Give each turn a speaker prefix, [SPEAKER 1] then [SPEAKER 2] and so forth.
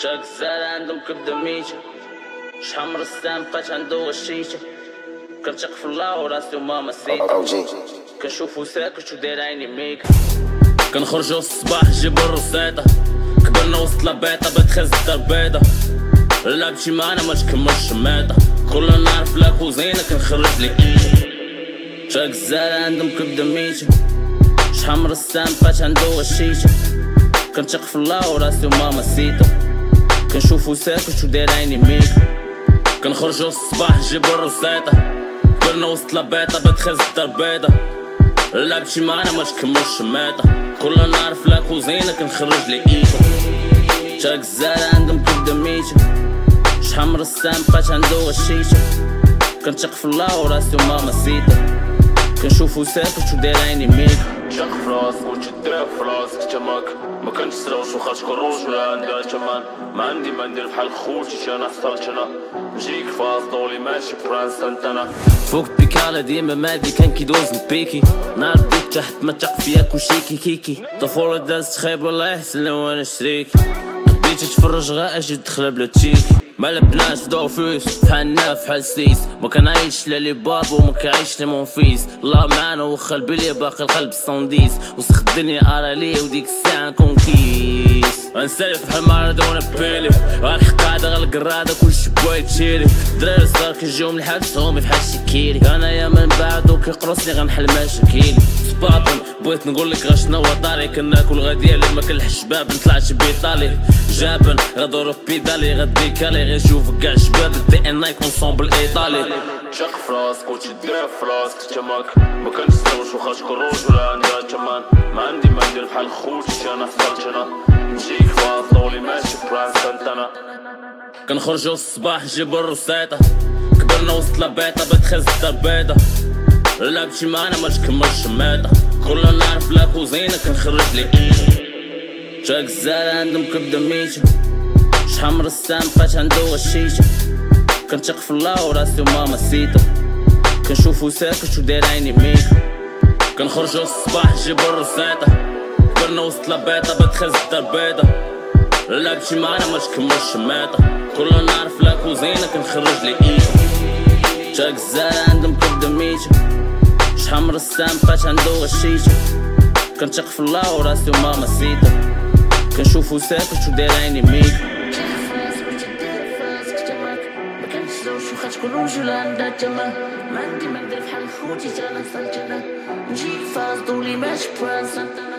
[SPEAKER 1] شاك الزهر عندهم كبدة ميتة، شحال من رسام بقات عندو غشيتة. كنثق في الله وراسي وماما سيتا، كنشوفو ساكت وداير عيني ميكا. كنخرجو الصباح نجيبو الرصيدة، كبرنا وسط لابيطة بتخز التربيضة. لعبتي معانا ما تكملش الميطة، كل نهار في لاكوزينة كنخرج لي ايدة. شاك الزهر عندهم كبدة ميتة، شحال من رسام بقات عندو غشيتة. كنثق في الله وراسي وماما سيتا، كنشوفو ساكت وداير عيني ميكا. كنخرجو الصباح نجيبو الرصيدة، كبرنا وسط لابيطة بتخز التربيضة. لعبتي معانا ما تكملش الميطة، كل نهار في لاكوزينة كنخرج لي ايدة. شاك الزهر عندهم كبدة ميتة، شحال من رسام بقات عندو غشيتة. كنثق في الله وراسي وماما سيتا، كنشوفو ساكت وداير عيني ميكا.
[SPEAKER 2] شق في راسك وتشدك في راسك تماك، ما كنتسراوش وخا تكون روج ولا عندها تمان. ما عندي ما ندير بحال خوتي انا حصلت انا، نجيك فاصلولي ماشي برانس انت انا.
[SPEAKER 1] فوق بيكالا ديما مادي كان كيدوز البيكي، نهار بديت تحت ما تق فياك وشيكي كيكي. طفولة دازت خايب والله يحسن لو انا شريكي، بديت تتفرج غا اجي دخله بلا تشيكي. ما لبناش في دوفيس بحالنا فحال سيس، ما كنعيش لا لي باب وما كنعيش لا مون فيس. الله معانا وخا البلي باقي القلب الصنديس، وسخ الدنيا ارالي وديك الساعة نكون كيس. غنسالف بحال مارادونا بيلي، غالحقادة غالقرادة كلشي بوايت تشيلي. دراري صغار كيجيو من الحبس هومي فحال شكيلي، انايا من بعدو كيقرصني غنحل مشاكيلي. سبابن بغيت نقولك غاشنا وطاري، كناكل غادي اللي ما كنلحش باب نطلعش بيطالي. جابن غدور بيدالي غدي كالي، غنشوفك كاع شباب دي ان اي كونسومبل ايطالي.
[SPEAKER 2] شق في راسك وتشدك في راسك تماك، ما كنتسراوش وخا تكون روج ولا عندها تمان. ما عندي ما ندير بحال خوتي انا حصلت انا، نجيك فاصلولي ماشي برانس انت انا.
[SPEAKER 1] كنخرجو الصباح نجيبو الرصيدة، كبرنا وسط لابيطة بتخز التربيضة. لعبتي معانا ما تكملش الميطة، كل نهار في لاكوزينة كنخرج لي ايدة. شاك الزهر عندهم كبدة ميتة، شحال من رسام بقات عندو غشيتة. كنثق في الله وراسي وماما سيتا، كنشوفو ساكت وداير عيني ميكا. كنخرجو الصباح نجيبو الرصيدة، كبرنا وسط لابيطة بتخز التربيضة. لعبتي معانا ما تكملش الميطة، كل نهار في لاكوزينة كنخرج لي ايدة. شاك الزهر عندهم كبدة ميتة، شحال من رسام بقات عندو غشيتة. كنثق في الله وراسي وماما سيتا، كنشوفو ساكت وداير عيني ميكا.
[SPEAKER 3] وخا تكون روج ولا عندها تمان. ما عندي ما ندير بحال خوتي انا حصلت انا، نجيك فاصلولي ماشي برانس انت.